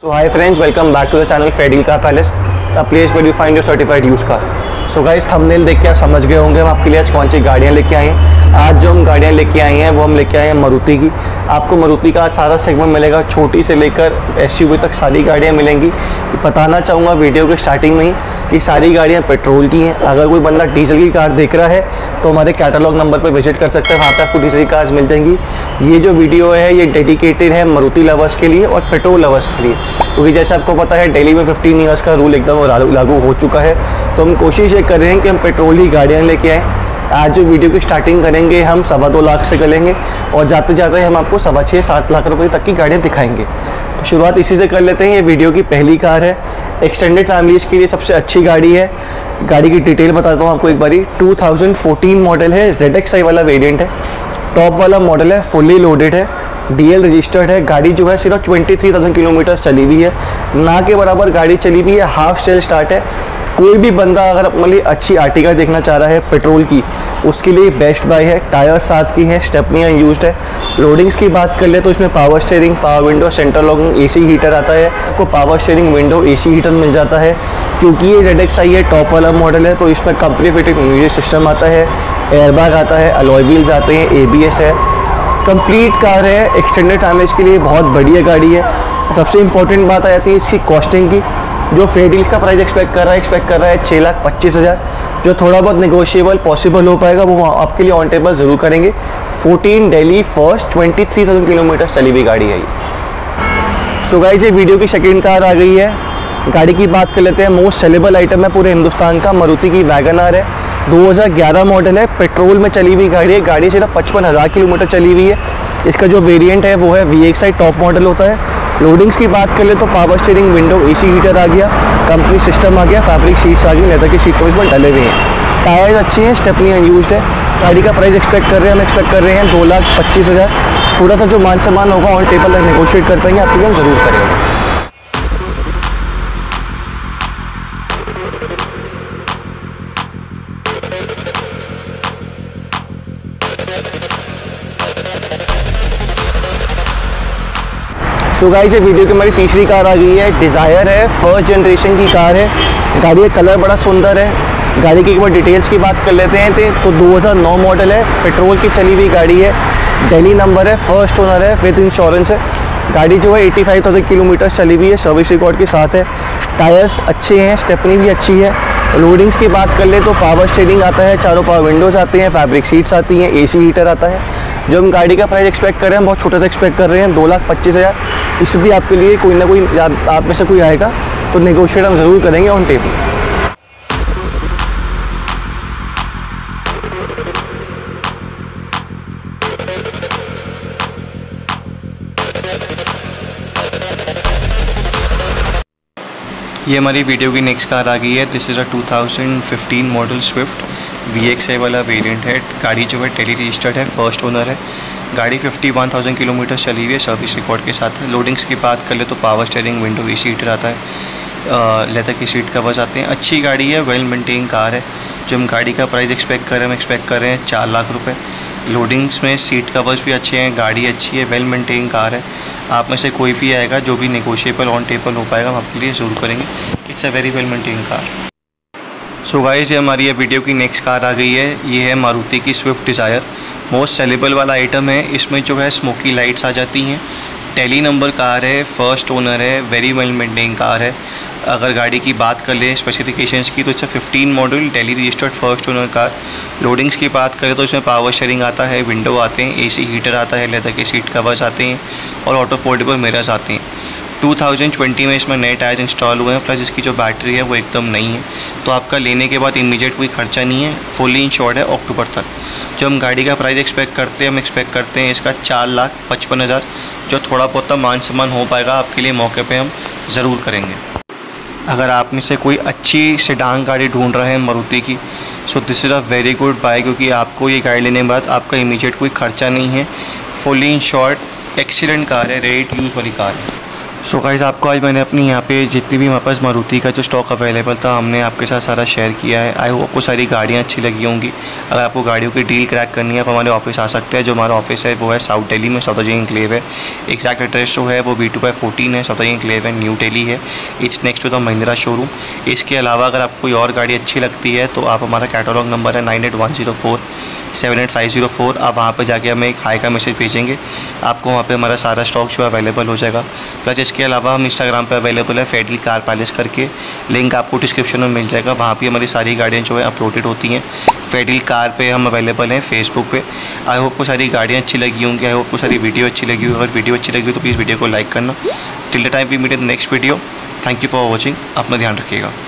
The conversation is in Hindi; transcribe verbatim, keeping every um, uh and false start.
So hi friends, welcome back to the channel Fair Car Palace, a place where you find your certified used car. So guys, thumbnail देख के आप समझ गए होंगे हम आपके लिए आज कौन सी गाड़ियाँ लेके आए हैं। आज जो हम गाड़ियाँ लेके आए हैं वो हम लेके आए हैं मारुति की। आपको मारुति का आज सारा सेगमेंट मिलेगा, छोटी से लेकर एसयूवी तक सारी गाड़ियाँ मिलेंगी। बताना चाहूँगा वीडियो के स्टार्टिंग में ही कि सारी गाड़ियाँ पेट्रोल की हैं। अगर कोई बंदा डीजल की कार देख रहा है तो हमारे कैटलॉग नंबर पर विजिट कर सकते हैं, वहाँ पर आपको डीजल की कार्स मिल जाएंगी। ये जो वीडियो है ये डेडिकेटेड है मारुति लवर्स के लिए और पेट्रोल लवर्स के लिए, क्योंकि जैसे आपको पता है दिल्ली में फिफ्टीन ईयर्स का रूल एकदम लागू हो चुका है। तो हम कोशिश ये कर रहे हैं कि हम पेट्रोल ही गाड़ियाँ लेके आएँ। आज जो वीडियो की स्टार्टिंग करेंगे हम सवा दो लाख से करेंगे और जाते जाते हम आपको सवा छः सात लाख रुपए तक की गाड़ियाँ दिखाएंगे। तो शुरुआत इसी से कर लेते हैं। ये वीडियो की पहली कार है, एक्सटेंडेड फैमिलीज़ के लिए सबसे अच्छी गाड़ी है। गाड़ी की डिटेल बताता हूँ आपको एक बारी। टू थाउजेंड फोर्टीन मॉडल है, जेड एक्स आई वाला वेरिएंट है, टॉप वाला मॉडल है, फुल्ली लोडेड है, डीएल रजिस्टर्ड है। गाड़ी जो है सिर्फ ट्वेंटी थ्री थाउजेंड किलोमीटर चली हुई है, ना के बराबर गाड़ी चली हुई है। हाफ स्टेल स्टार्ट है। कोई भी बंदा अगर अपने लिए अच्छी आर्टिका देखना चाह रहा है पेट्रोल की, उसके लिए बेस्ट बाय है। टायर साथ की है, स्टेपनियाँ यूज्ड है। लोडिंग्स की बात कर ले तो इसमें power steering, power window, central locking, AC heater आता है। आपको power steering, window, AC heater मिल जाता है। क्योंकि ये जेड एक्स आई है, टॉप वाला मॉडल है, तो इसमें कंपनी फिटेड म्यूजिक सिस्टम आता है, एयरबैग आता है, अलॉय व्हील्स आते हैं, एबीएस है। कंप्लीट कार है, एक्सटेंडेड फैमिलीज के लिए बहुत बढ़िया गाड़ी है। सबसे इंपॉर्टेंट बात आ जाती है इसकी कॉस्टिंग की। जो फेयर डील्स का प्राइस एक्सपेक्ट कर रहा है एक्सपेक्ट कर रहा है छः लाख पच्चीस हज़ार। जो थोड़ा बहुत नेगोशिएबल पॉसिबल हो पाएगा वो आपके लिए ऑन टेबल ज़रूर करेंगे। Fourteen Delhi first twenty three thousand kilometre चली हुई गाड़ी है ये। सो गाइस, ये वीडियो की सेकेंड कार आ गई है। गाड़ी की बात कर लेते हैं। मोस्ट सेलेबल आइटम है पूरे हिंदुस्तान का, मारुति की वैगन आर है। दो हज़ार ग्यारह मॉडल है, पेट्रोल में चली हुई गाड़ी है। गाड़ी सिर्फ पचपन हज़ार किलोमीटर चली हुई है। इसका जो वेरिएंट है वो है V X I, top model होता है। लोडिंग्स की बात कर ले तो power steering, window, AC heater आ गया, कंपनी सिस्टम आ गया, फैब्रिक सीट्स आ गई, लेदर की सीट को इसमें डले हुए हैं। टायर्स अच्छी हैं, स्टेपनियाँ यूज्ड है। गाड़ी का प्राइस एक्सपेक्ट कर रहे हैं हम एक्सपेक्ट कर रहे हैं दो लाख पच्चीस हज़ार। थोड़ा सा जो मान सम्मान होगा ऑन टेबल नेगोशिएट कर पाएंगे, आपके लिए हम ज़रूर करेंगे। सो गाइस, ये वीडियो की हमारी तीसरी कार आ गई है। डिज़ायर है, फर्स्ट जनरेशन की कार है। गाड़ी का कलर बड़ा सुंदर है। गाड़ी की एक बार डिटेल्स की बात कर लेते हैं तो दो हज़ार नौ मॉडल है, पेट्रोल की चली हुई गाड़ी है, दिल्ली नंबर है, फर्स्ट ओनर है, विद इंश्योरेंस है। गाड़ी जो है एटी फाइव थाउजेंड किलोमीटर चली हुई है, सर्विस रिकॉर्ड के साथ है। टायर्स अच्छे हैं, स्टेपनी भी अच्छी है। लोडिंग्स की बात कर ले तो पावर स्टीयरिंग आता है, चारों पावर विंडोज़ आती हैं, फैब्रिक सीट्स आती हैं, एसी हीटर आता है। जो हम गाड़ी का प्राइस एक्सपेक्ट कर रहे हैं बहुत छोटा सा एक्सपेक्ट कर रहे हैं, दो लाख पच्चीस हज़ार। इसमें भी आपके लिए कोई ना कोई आप, आप में से कोई आएगा तो नेगोशिएट हम ज़रूर करेंगे ऑन टेबल। ये हमारी वीडियो की नेक्स्ट कार आ गई है। This is a two thousand fifteen model Swift, V X I वाला वेरिएंट है। गाड़ी जो है टेली रजिस्टर्ड है, फर्स्ट ओनर है। गाड़ी फिफ्टी वन थाउजेंड किलोमीटर चली हुई है, सर्विस रिकॉर्ड के साथ है। लोडिंग्स की बात कर ले तो power steering, window, AC heater आता है, लेदर की सीट कवर्स आते हैं। अच्छी गाड़ी है, वेल मेंटेन कार है। जो हम गाड़ी का प्राइस एक्सपेक्ट कर रहे हैं हम एक्सपेक्ट कर रहे हैं चार लाख रुपये। लोडिंग्स में सीट कवर्स भी अच्छे हैं, गाड़ी अच्छी है, वेल मेंटेन कार है। आप में से कोई भी आएगा जो भी नेगोशिएबल ऑन टेबल हो पाएगा हम आपके लिए ज़रूर करेंगे। It's a very well maintain car. So guys, ये हमारी ये वीडियो की नेक्स्ट कार आ गई है। ये है मारुति की स्विफ्ट डिज़ायर, मोस्ट सेलेबल वाला आइटम है। इसमें जो है स्मोकी लाइट्स आ जाती हैं। टेली नंबर कार है, फर्स्ट ओनर है, वेरी वेल मेंटेन कार है। अगर गाड़ी की बात कर लें स्पेसिफिकेशंस की तो इसका fifteen model, Delhi registered, first owner car. Loadings की बात करें तो इसमें पावर शेयरिंग आता है, विंडो आते हैं, एसी हीटर आता है, लेदर के सीट कवर्स आते हैं और ऑटो फोल्डेबल मिरर्स आते हैं। टू थाउजेंड ट्वेंटी में इसमें नए टायर्स इंस्टॉल हुए हैं, प्लस इसकी जो बैटरी है वो एकदम नई है। तो आपका लेने के बाद इमीडिएट कोई खर्चा नहीं है, फुली इंश्योर्ड है अक्टूबर तक। जो हम गाड़ी का प्राइस एक्सपेक्ट करते हैं हम एक्सपेक्ट करते हैं इसका चार लाख पचपन हज़ार। जो थोड़ा बहुत मान सम्मान हो पाएगा आपके लिए मौके पे हम ज़रूर करेंगे। अगर आप में से कोई अच्छी सेडान गाड़ी ढूंढ रहे हैं मारुति की, so this is a very good buy, क्योंकि आपको ये गाड़ी लेने के बाद आपका इमीडिएट कोई खर्चा नहीं है, फुली इंश्योर्ड, एक्सीलेंट कार है, रेडी टू यूज़ वाली कार है। सो गाइस आपको आज मैंने अपनी यहाँ पे जितनी भी हमारे पास मारुति का जो स्टॉक अवेलेबल था हमने आपके साथ सारा शेयर किया है। आई होप आपको सारी गाड़ियाँ अच्छी लगी होंगी। अगर आपको गाड़ियों की डील क्रैक करनी है आप हमारे ऑफिस आ सकते हैं। जो हमारा ऑफिस है वो है साउथ दिल्ली में, सौदाजी एनक्लेव है। एग्जैक्ट एड्रेस जो है वो बी टू बाई फोर्टीन है, सौदाजी एनक्लेव है, न्यू दिल्ली है। It's next to the Mahindra showroom. इसके अलावा अगर आपको कोई और गाड़ी अच्छी लगती है तो आप हमारा कैटलॉग नंबर है nine eight one zero four seven eight five zero four आप वहाँ पर जाके हमें एक हाई का मैसेज भेजेंगे, आपको वहाँ पे हमारा सारा स्टॉक जो है अवेलेबल हो जाएगा। प्लस इसके अलावा हम इंस्टाग्राम पे अवेलेबल है फेडिल कार पैलेस करके, लिंक आपको डिस्क्रिप्शन में मिल जाएगा। वहाँ पे हमारी सारी गाड़ियाँ जो है अपलोडेड होती हैं। फेडिल कार पे हम अवेलेबल हैं फेसबुक पे। आई होप को सारी गाड़ियाँ अच्छी लगी होंगी, आई होप को सारी वीडियो अच्छी लगी होगी। अगर वीडियो अच्छी लगी हो तो प्लीज़ वीडियो को लाइक करना। Till the time we meet in next video. Thank you for watching. अपना ध्यान रखिएगा।